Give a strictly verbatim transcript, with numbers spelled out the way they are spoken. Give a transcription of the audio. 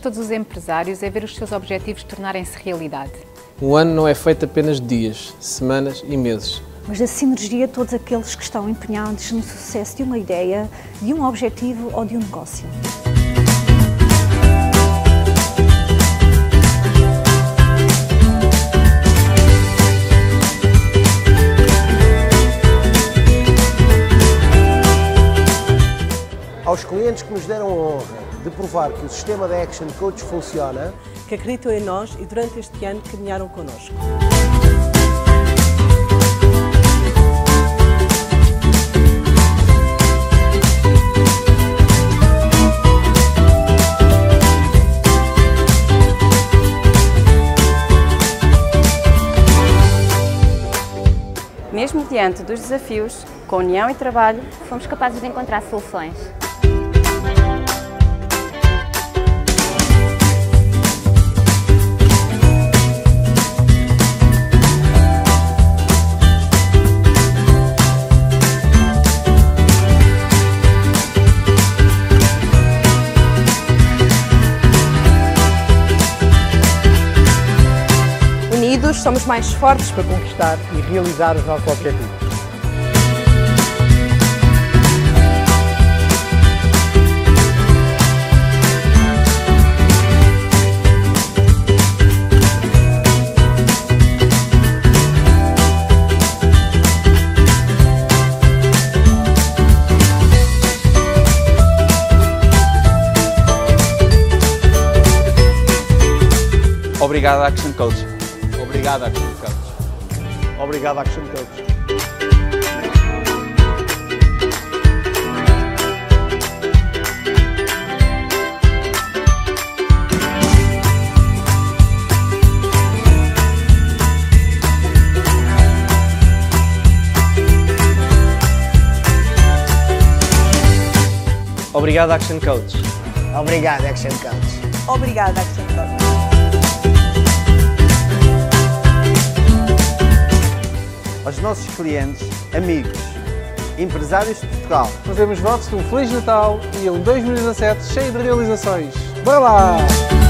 todos os empresários é ver os seus objetivos tornarem-se realidade. Um ano não é feito apenas de dias, semanas e meses. Mas da sinergia de todos aqueles que estão empenhados no sucesso de uma ideia, de um objetivo ou de um negócio. Aos clientes que nos deram a honra de provar que o sistema da Action Coach funciona, que acreditam em nós e durante este ano caminharam connosco. Mesmo diante dos desafios, com união e trabalho, fomos capazes de encontrar soluções. Unidos somos mais fortes para conquistar e realizar os nossos objetivos. Obrigado, Action Coach. Obrigado, Action Coach. obrigado, Action Coach. Obrigado, Action Coach. Obrigado, Action Coach. Obrigada, Action Coach. Aos nossos clientes, amigos, empresários de Portugal, Fazemos votos de um Feliz Natal e um dois mil e dezassete cheio de realizações. Bora lá!